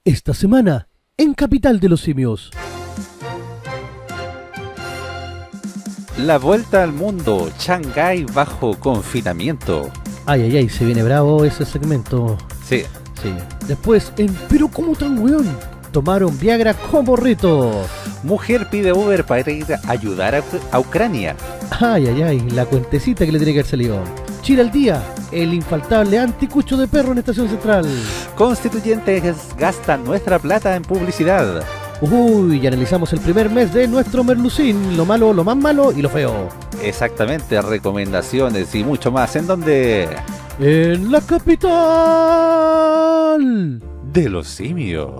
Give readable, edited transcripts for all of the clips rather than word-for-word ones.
Esta semana, en Capital de los Simios. La vuelta al mundo, Shanghái bajo confinamiento. Ay, ay, ay, se viene bravo ese segmento. Sí. Sí. Después, Pero ¿cómo tan weón? Tomaron Viagra como reto. Mujer pide Uber para ir a ayudar a Ucrania. Ay, ay, ay, la cuentecita que le tiene que haber salido. Chile al día, el infaltable anticucho de perro en Estación Central. Constituyentes gastan nuestra plata en publicidad. Uy, y analizamos el primer mes de nuestro Merlucín, lo malo, lo más malo y lo feo. Exactamente, recomendaciones y mucho más. ¿En dónde? En la capital De los simios.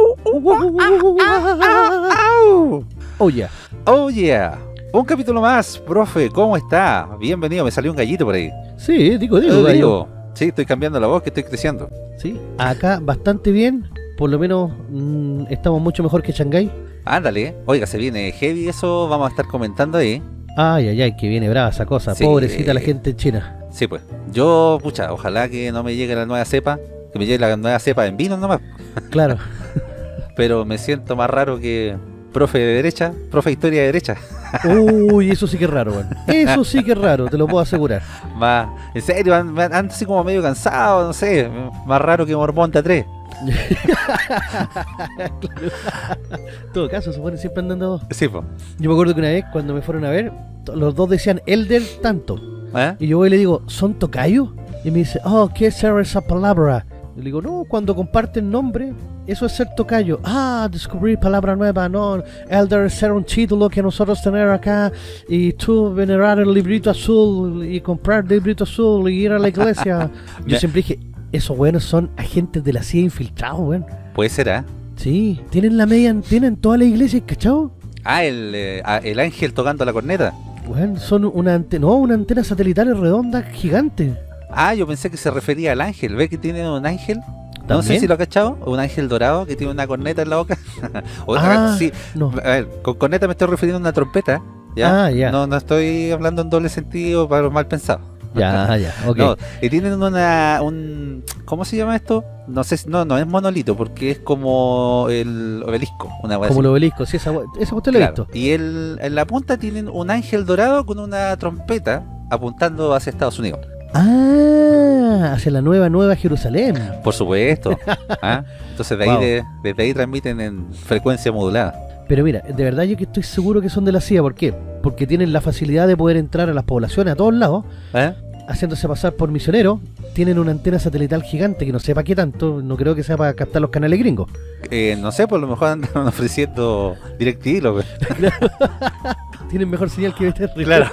Oh yeah. Oh yeah. Un capítulo más, profe, ¿cómo está? Bienvenido, me salió un gallito por ahí. Sí, digo, Digo. Sí, estoy cambiando la voz, que estoy creciendo. Sí, acá bastante bien, por lo menos estamos mucho mejor que Shanghái. Ándale, oiga, se viene heavy eso, vamos a estar comentando ahí. Ay, ay, ay, que viene brava esa cosa, Sí. pobrecita la gente en China. Sí, pues, yo, pucha, ojalá que no me llegue la nueva cepa, que me llegue la nueva cepa en vino nomás. Claro. Pero me siento más raro que profe de derecha, profe de historia de derecha. Uy, eso sí que es raro, weón. Eso sí que es raro, te lo puedo asegurar. Más, en serio, ando así como medio cansado, no sé, más raro que Mormonte 3. Claro. En todo caso, se ponen siempre andando. Sí, pues. Yo me acuerdo que una vez, cuando me fueron a ver, los dos decían Elder tanto. ¿Eh? Y yo voy y le digo, ¿son tocayo? Y me dice, oh, ¿qué es ser esa palabra? Y le digo, no, cuando comparten nombre, eso es ser tocayo. Ah, descubrí palabra nueva, no. Elder es ser un título que nosotros tener acá. Y tú venerar el librito azul y comprar el librito azul y ir a la iglesia. Yo siempre dije, esos buenos son agentes de la CIA infiltrados, weón. Puede ser, ¿eh? Sí, tienen la media, tienen toda la iglesia, ¿cachao? Ah, el ángel tocando la corneta. Weón, son una antena satelital redonda gigante. Ah, yo pensé que se refería al ángel. ¿Ve que tiene un ángel? No ¿También? sé si lo ha cachado. Un ángel dorado que tiene una corneta en la boca. Sí. No. A ver, con corneta me estoy refiriendo a una trompeta. ¿Ya? Ah, ya. No estoy hablando en doble sentido para los mal pensados. Ya, ok. No, y tienen ¿cómo se llama esto? No sé, no es monolito porque es como el obelisco, una wea Como así. el obelisco, sí, esa usted lo he Claro. visto. Y en la punta tienen un ángel dorado con una trompeta apuntando hacia Estados Unidos. Ah, hacia la nueva Jerusalén. Por supuesto. ¿Ah? Entonces Wow. desde ahí transmiten en frecuencia modulada. Pero mira, de verdad yo que estoy seguro que son de la CIA. ¿Por qué? Porque tienen la facilidad de poder entrar a las poblaciones a todos lados, ¿Eh? haciéndose pasar por misioneros. Tienen una antena satelital gigante que no sé para qué tanto, no creo que sea para captar los canales gringos. No sé, por lo mejor andan ofreciendo DirecTV, loco. Tienen mejor señal que BTR. Claro.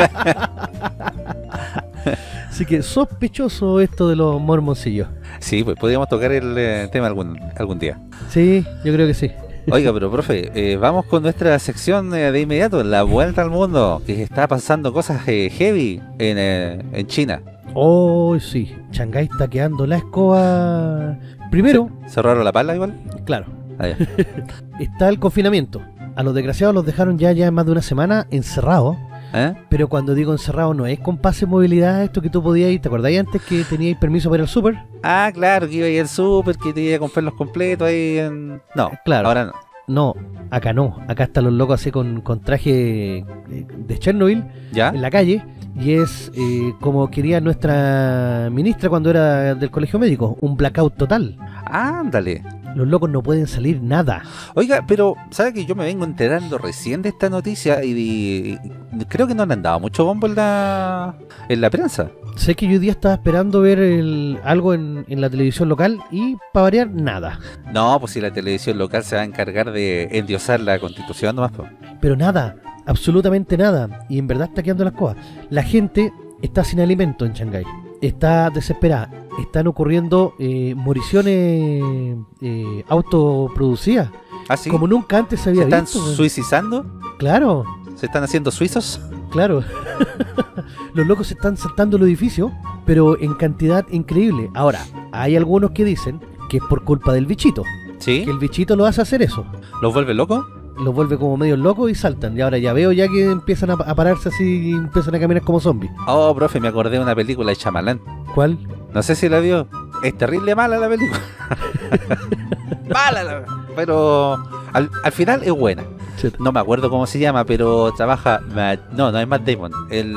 Así que sospechoso esto de los mormoncillos. Sí, pues podríamos tocar el tema algún día. Sí, yo creo que sí. Oiga, pero profe, vamos con nuestra sección de inmediato, la vuelta al mundo, que está pasando cosas heavy en China. Oh, sí, Shanghái está quedando la escoba. Primero, ¿Cerraron la pala igual? claro, Ah, ya. está el confinamiento. A los desgraciados los dejaron ya más de una semana encerrados. ¿Eh? Pero cuando digo encerrados no es con pase de movilidad, esto que tú podías ir. ¿Te acordáis antes que teníais permiso para ir al súper? Ah, claro, que iba a ir al súper, que te iba a comprar los completos ahí en... No, Claro. ahora no. No, acá no. Acá están los locos así con traje de Chernobyl ¿Ya? en la calle. Y es como quería nuestra ministra cuando era del colegio médico, un blackout total. Ándale. Los locos no pueden salir nada. Oiga, pero ¿sabe que yo me vengo enterando recién de esta noticia y creo que no le han dado mucho bombo en la prensa? Sé que yo hoy día estaba esperando ver algo en la televisión local y para variar, nada. No, pues si la televisión local se va a encargar de endiosar la constitución nomás, pues. Pero nada, absolutamente nada. Y en verdad está quedando las cosas. La gente está sin alimento en Shanghái. Está desesperada. Están ocurriendo moriciones autoproducidas. ¿Ah, sí? Como nunca antes se ¿Se había están visto. suicidando? Claro, ¿Se están haciendo suizos? claro. Los locos se están saltando el edificio, pero en cantidad increíble. Ahora, hay algunos que dicen que es por culpa del bichito. ¿Sí? Que el bichito lo hace hacer eso. ¿Los vuelve locos? Los vuelve como medio locos y saltan. Y ahora ya veo ya que empiezan a pararse así y empiezan a caminar como zombies. Oh, profe, me acordé de una película de Shyamalan. ¿Cuál? No sé si la vio. Es terrible mala la película. mala, pero al final es buena. No me acuerdo cómo se llama, pero trabaja... No es Matt Damon.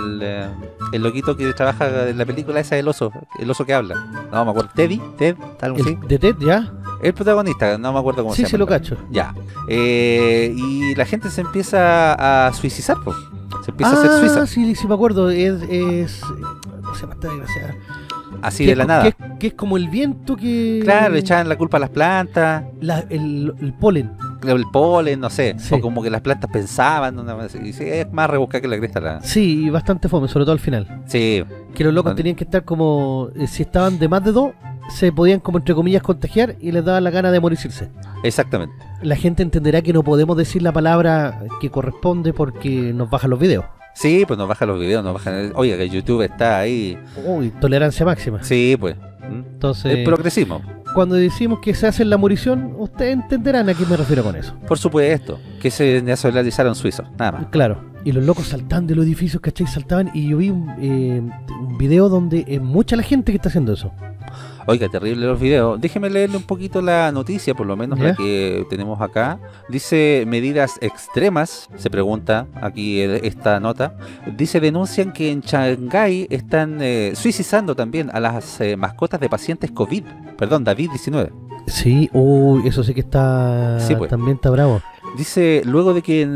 El loquito que trabaja en la película esa del oso. El oso que habla. No me acuerdo. Ted, algo así. ¿De Ted, ya? El protagonista, no me acuerdo cómo se llama. Sí, se lo cacho. Ya. Y la gente se empieza a suicidar, pues. Se empieza a hacer suiza. Sí, me acuerdo. ¿Cómo se llama esta desgraciada? Así de la nada. Que es como el viento que... Claro, le echaban la culpa a las plantas. El polen. El polen, no sé. Sí. O como que las plantas pensaban. Y sí, es más rebuscada que la cresta. Sí, bastante fome, sobre todo al final. Sí. Que los locos tenían que estar como... si estaban de más de 2, se podían como entre comillas contagiar y les daba la gana de morirse. Exactamente. La gente entenderá que no podemos decir la palabra que corresponde porque nos bajan los videos. Sí, pues nos bajan los videos, nos bajan... Oiga, que YouTube está ahí... Uy, tolerancia máxima. Sí, pues. Entonces... El progresismo. Cuando decimos que se hace la morición, ustedes entenderán a qué me refiero con eso. Por supuesto, que se nacionalizaron suizos, nada más. Claro, y los locos saltaban de los edificios, ¿cachai? Saltaban y yo vi un video donde es mucha la gente que está haciendo eso. Oiga, terrible los videos. Déjeme leerle un poquito la noticia, por lo menos ¿Ya? la que tenemos acá. Dice, medidas extremas, se pregunta aquí esta nota. Dice, denuncian que en Shanghái están suicidando también a las mascotas de pacientes COVID. Perdón, David-19. Sí, eso sí que está... Sí, pues. También está bravo. Dice, luego de que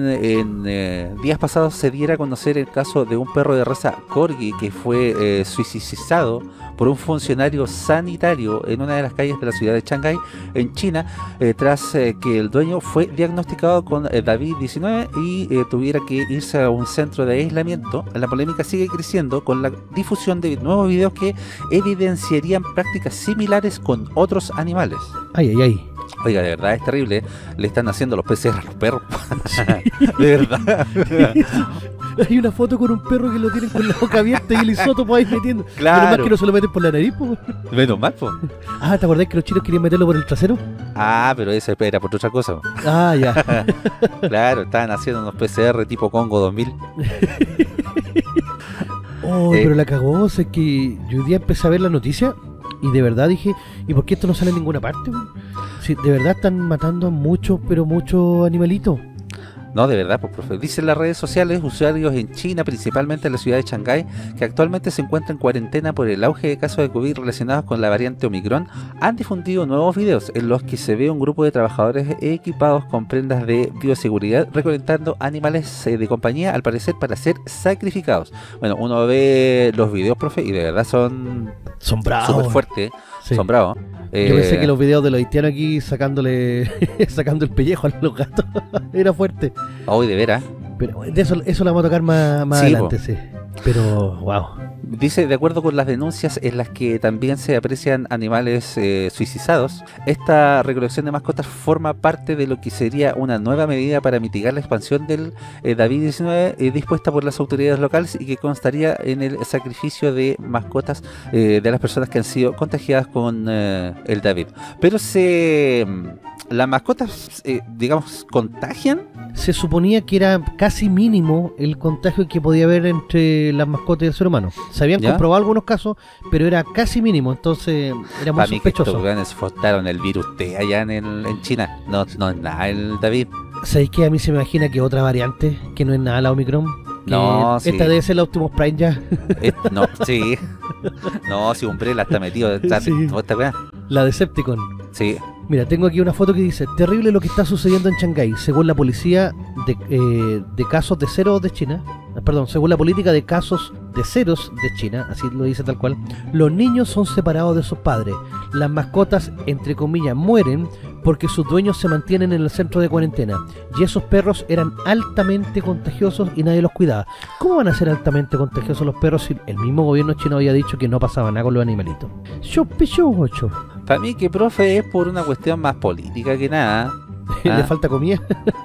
en días pasados se diera a conocer el caso de un perro de raza Corgi que fue suicidado por un funcionario sanitario en una de las calles de la ciudad de Shanghái, en China, tras que el dueño fue diagnosticado con David-19 y tuviera que irse a un centro de aislamiento. La polémica sigue creciendo con la difusión de nuevos videos que evidenciarían prácticas similares con otros animales. Ay. Oiga, de verdad es terrible. Le están haciendo los PCR a los perros. De verdad. Hay una foto con un perro que lo tienen con la boca abierta y el isótopo ahí metiendo. Claro. Menos mal que no se lo meten por la nariz, po. Menos mal, po. Ah, ¿te acordás que los chinos querían meterlo por el trasero? Ah, pero eso era por otra cosa. Ah, ya. Claro, estaban haciendo unos PCR tipo Congo 2000. Pero la cagó. O sea, que yo hoy día empecé a ver la noticia y de verdad dije, ¿y por qué esto no sale en ninguna parte? Si de verdad están matando a muchos, pero muchos animalitos. No, de verdad, pues, profe. Dicen las redes sociales, usuarios en China, principalmente en la ciudad de Shanghái, que actualmente se encuentra en cuarentena por el auge de casos de COVID relacionados con la variante Omicron, han difundido nuevos videos en los que se ve un grupo de trabajadores equipados con prendas de bioseguridad recolectando animales de compañía, al parecer para ser sacrificados. Bueno, uno ve los videos, profe, y de verdad son bravos. súper fuertes, Sí. Son bravos. Yo pensé que los videos de los haitianos aquí sacando el pellejo a los gatos era fuerte. Hoy de veras. Pero de eso lo vamos a tocar más Sí, adelante, sí. Pero, wow. Dice, de acuerdo con las denuncias en las que también se aprecian animales suicidados, esta recolección de mascotas forma parte de lo que sería una nueva medida para mitigar la expansión del David-19 dispuesta por las autoridades locales y que constaría en el sacrificio de mascotas de las personas que han sido contagiadas con el David. Pero las mascotas, digamos, contagian. Se suponía que era casi mínimo el contagio que podía haber entre las mascotas y el ser humano. Se habían comprobado algunos casos, pero era casi mínimo, entonces era muy sospechoso. Estos ganes fortaron el virus T allá en China. No es nada el David. ¿Sabéis que a mí se me imagina que otra variante, que no es nada la Omicron? No, sí. Esta debe ser la Optimus Prime ya. No, sí. No, si Umbrella está metido. Sí. ¿Esta La Decepticon. Sí. Mira, tengo aquí una foto que dice: terrible lo que está sucediendo en Shanghái. Según la policía de casos de ceros de China, perdón, según la política de casos de ceros de China, así lo dice tal cual, los niños son separados de sus padres. Las mascotas, entre comillas, mueren porque sus dueños se mantienen en el centro de cuarentena. Y esos perros eran altamente contagiosos y nadie los cuidaba. ¿Cómo van a ser altamente contagiosos los perros si el mismo gobierno chino había dicho que no pasaba nada con los animalitos? Para mí que, profe, es por una cuestión más política que nada. ¿Le falta comida?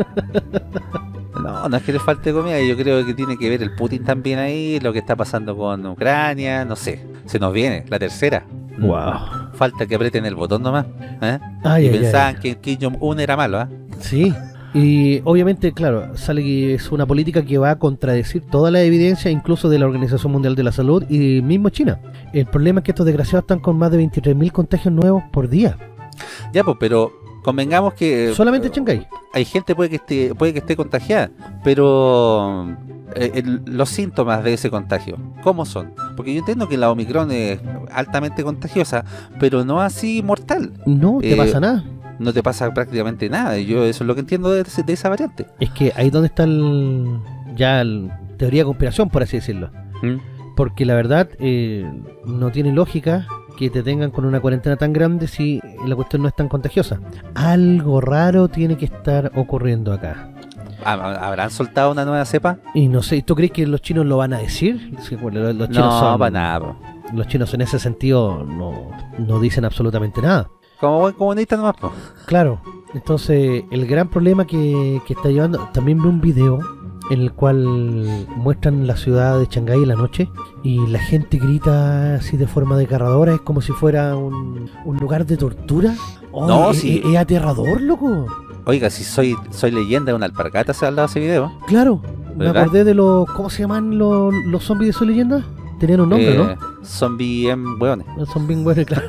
No es que le falte comida. Yo creo que tiene que ver el Putin también ahí, lo que está pasando con Ucrania, no sé. Se nos viene la tercera. Wow. Falta que aprieten el botón nomás. Y pensaban que Kim Jong-un era malo, Sí. Y obviamente, claro, sale que es una política que va a contradecir toda la evidencia, incluso de la Organización Mundial de la Salud y mismo China. El problema es que estos desgraciados están con más de 23.000 contagios nuevos por día. Ya, pues, pero convengamos que Solamente en Shanghái. hay gente puede que esté contagiada, pero los síntomas de ese contagio, ¿cómo son? Porque yo entiendo que la Omicron es altamente contagiosa, pero no así mortal. No te pasa nada. No te pasa prácticamente nada. Yo eso es lo que entiendo de esa variante. Es que ahí donde está teoría de conspiración, por así decirlo. Porque la verdad no tiene lógica que te tengan con una cuarentena tan grande si la cuestión no es tan contagiosa. Algo raro tiene que estar ocurriendo acá. ¿Habrán soltado una nueva cepa? Y no sé, ¿tú crees que los chinos lo van a decir? Sí, bueno, los chinos no, para nada. Los chinos en ese sentido no dicen absolutamente nada. Como buen comunista nomás, po. Claro, entonces el gran problema que está llevando... También vi un video en el cual muestran la ciudad de Shanghái en la noche y la gente grita así de forma desgarradora, es como si fuera un lugar de tortura. Oh, no, sí. Es aterrador, loco. Oiga, si soy leyenda de una alpargata, se ha hablado de ese video. Claro, ¿verdad? Me acordé de los... ¿Cómo se llaman los zombies de Soy Leyenda? Tenían un nombre, ¿no? Zombie hueones. Son bien buenos, claro.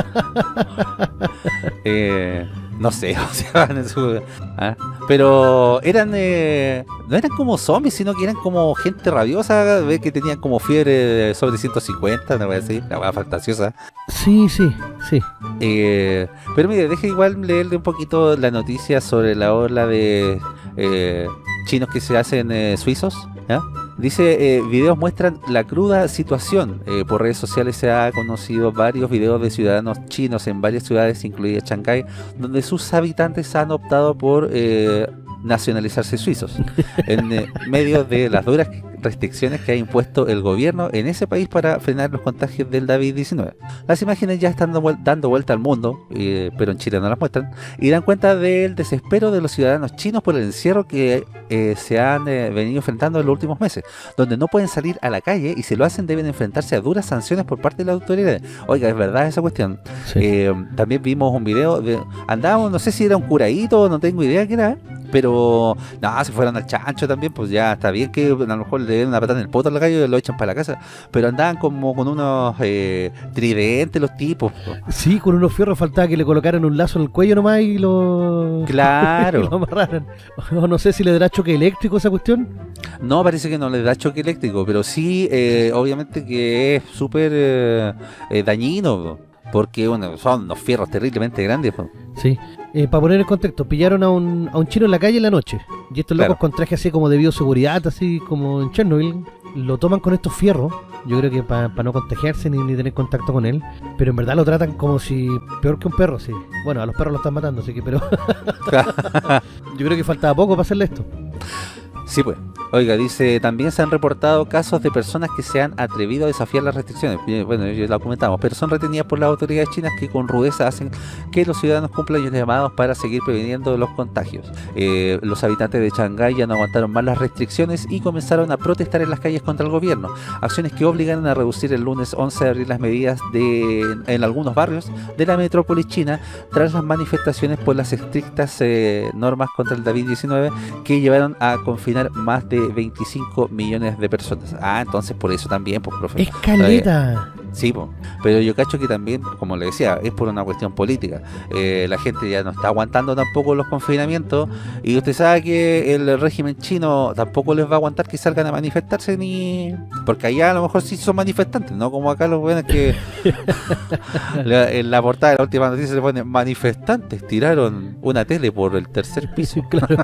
No sé, o sea, pero eran no eran como zombies, sino que eran como gente rabiosa, ve que tenían como fiebre sobre 150, una wea así, la wea fantasiosa. Sí. Pero mire, deje igual leerle un poquito la noticia sobre la ola de chinos que se hacen suizos, ¿ya? Dice, videos muestran la cruda situación. Por redes sociales se ha conocido varios videos de ciudadanos chinos en varias ciudades, incluida Shanghái, donde sus habitantes han optado por nacionalizarse suizos, en medio de las duras restricciones que ha impuesto el gobierno en ese país para frenar los contagios del COVID-19. Las imágenes ya están dando vuelta al mundo, pero en Chile no las muestran, y dan cuenta del desespero de los ciudadanos chinos por el encierro que se han venido enfrentando en los últimos meses, donde no pueden salir a la calle y si lo hacen deben enfrentarse a duras sanciones por parte de las autoridades. Oiga, es verdad esa cuestión. Sí. También vimos un video andábamos, no sé si era un curadito, no tengo idea qué era, pero no, se fueron al chancho también, pues ya está bien que a lo mejor le den una patada en el poto al gallo y lo echan para la casa, pero andaban como con unos tridentes los tipos. Sí, con unos fierros, faltaba que le colocaran un lazo en el cuello nomás y lo... Claro. y lo amarraran. No sé si le dará choque eléctrico esa cuestión. No, parece que no le da choque eléctrico, pero sí, obviamente que es súper dañino, porque bueno, son unos fierros terriblemente grandes. Sí. Para poner en contexto, pillaron a un chino en la calle en la noche. Y estos locos con traje así como de bioseguridad, así como en Chernobyl, lo toman con estos fierros. Yo creo que para no contagiarse ni tener contacto con él. Pero en verdad lo tratan como si... peor que un perro, sí. Bueno, a los perros lo están matando, así que pero... Yo creo que faltaba poco para hacerle esto. Sí, pues. Oiga, dice, también se han reportado casos de personas que se han atrevido a desafiar las restricciones. Bueno, ya lo comentamos, pero son retenidas por las autoridades chinas que con rudeza hacen que los ciudadanos cumplan los llamados para seguir previniendo los contagios. Los habitantes de Shanghái ya no aguantaron más las restricciones y comenzaron a protestar en las calles contra el gobierno. Acciones que obligan a reducir el lunes 11 de abril las medidas en algunos barrios de la metrópolis china tras las manifestaciones por las estrictas normas contra el COVID-19 que llevaron a confinar más de 25 millones de personas. Ah, entonces por eso también, pues, profe. ¡Escaleta! Sí, pues. Pero yo cacho que también, como le decía, es por una cuestión política. La gente ya no está aguantando tampoco los confinamientos y usted sabe que el régimen chino tampoco les va a aguantar que salgan a manifestarse ni... Porque allá a lo mejor sí son manifestantes, ¿no? Como acá los buenos que en la portada de la última noticia se pone manifestantes tiraron una tele por el tercer piso. Sí, claro.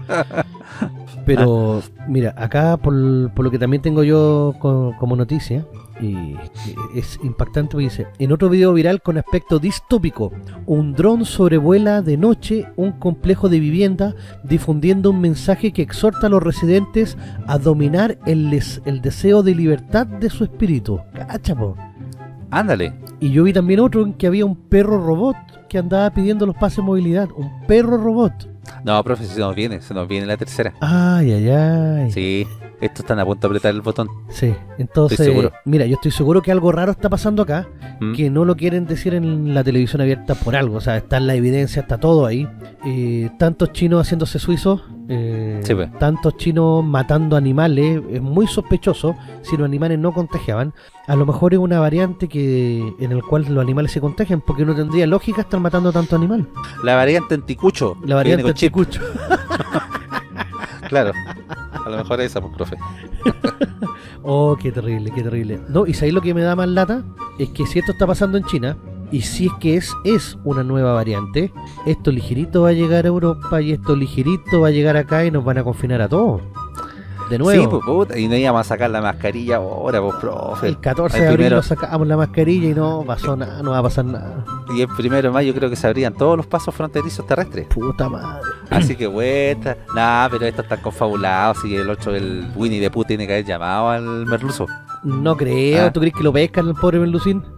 Pero mira, acá por lo que también tengo yo como noticia, y es impactante, porque dice: en otro video viral con aspecto distópico, un dron sobrevuela de noche un complejo de vivienda difundiendo un mensaje que exhorta a los residentes a dominar el deseo de libertad de su espíritu. Cacha, po. Ándale. Y yo vi también otro en que había un perro robot que andaba pidiendo los pases de movilidad. Un perro robot. No, profe, se nos viene la tercera. Ay. Sí, estos están a punto de apretar el botón. Sí, entonces, Estoy seguro. mira, yo estoy seguro que algo raro está pasando acá, ¿Mm? que no lo quieren decir en la televisión abierta por algo, o sea, está en la evidencia, está todo ahí. Tantos chinos haciéndose suizos, Sí, pues. tantos chinos matando animales, es muy sospechoso si los animales no contagiaban. A lo mejor es una variante en el cual los animales se contagian, porque no tendría lógica estar matando tanto animal. La variante anticucho. La variante viene con chip. anticucho. Claro. A lo mejor esa, pues, profe. Oh, qué terrible, qué terrible. No, y ¿sabéis lo que me da más lata? Es que si esto está pasando en China, y si es que es una nueva variante, esto ligerito va a llegar a Europa y esto ligerito va a llegar acá y nos van a confinar a todos. De nuevo. Sí, pues, puta, y no íbamos a sacar la mascarilla ahora, pues, profe. El 14 El de abril primero- nos sacamos la mascarilla y no pasó nada, no va a pasar nada. Y el 1 de mayo creo que se abrían todos los pasos fronterizos terrestres. Puta madre. Así que vuelta. Nah, pero estos están confabulados. Y el 8 del Winnie the Pooh tiene que haber llamado al merluzo. No creo, Ah. ¿tú crees que lo pescan el pobre Berlusín? No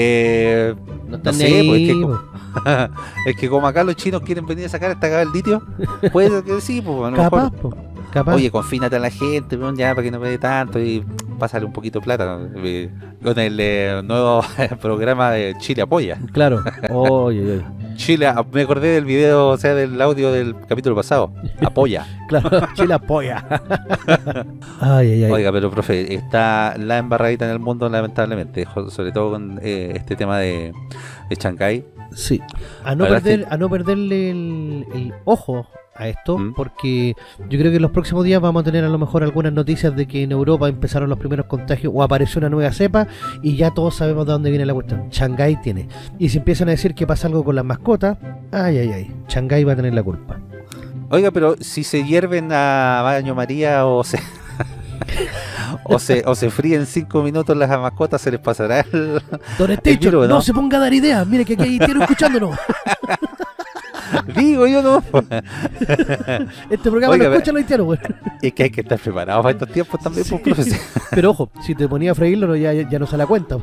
No están sé, ni pues ahí, es que, po. es que como acá los chinos quieren venir a sacar esta cagada del litio, puede ser que sí, pues a lo Capaz, mejor. po. Capaz. Oye, confínate a la gente, weón, ya para que no me dé tanto y pásale un poquito de plata, ¿no? Con el nuevo programa de Chile Apoya. Claro. Oye, oye. Chile, me acordé del video, o sea, del audio del capítulo pasado. Apoya. Claro, Chile apoya. Ay, ay, ay. Oiga, pero profe, está la embarradita en el mundo, lamentablemente, sobre todo con este tema de Shanghái. Sí. A La verdad es no perderle el ojo a esto, ¿Mm? porque yo creo que en los próximos días vamos a tener a lo mejor algunas noticias de que en Europa empezaron los primeros contagios o apareció una nueva cepa y ya todos sabemos de dónde viene la cuestión. Shanghái tiene. Y si empiezan a decir que pasa algo con las mascotas, ay, ay, ay, Shanghái va a tener la culpa. Oiga, pero si se hierven a baño María o se o se fríen 5 minutos las mascotas, se les pasará el... Don El Estecho, virus, no ¿no? se ponga a dar ideas. Mire que aquí hay tiene escuchándonos. Digo yo, no. Este programa Oiga, lo escuchan los haitianos, güey. Es que hay que estar preparados para estos tiempos también, Sí. pues, profesor. Pero ojo, si te ponía a freírlo, ya no se la cuenta.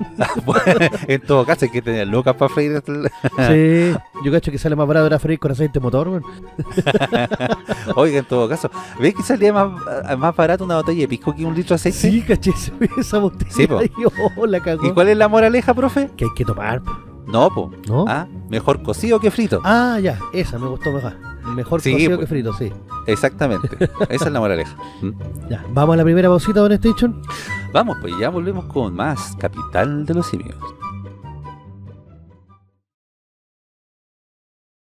En todo caso, hay que tener lucas para freír. Sí, yo cacho que sale más barato era freír con aceite motor, güey. Oiga, en todo caso, ¿ves que salía más barato una botella de pisco que un litro de aceite? Sí, caché esa botella. Sí, po. Y, oh, la cagó. ¿Y cuál es la moraleja, profe? Que hay que tomar, No, po. ¿no? Mejor cocido que frito. Ah, ya, esa me gustó mejor. Mejor Sí, cocido pues. que frito, sí. Exactamente. Esa es la moraleja. ¿Mm? Ya, vamos a la primera pausita, Don Station. Vamos, pues ya volvemos con más Capital de los Simios.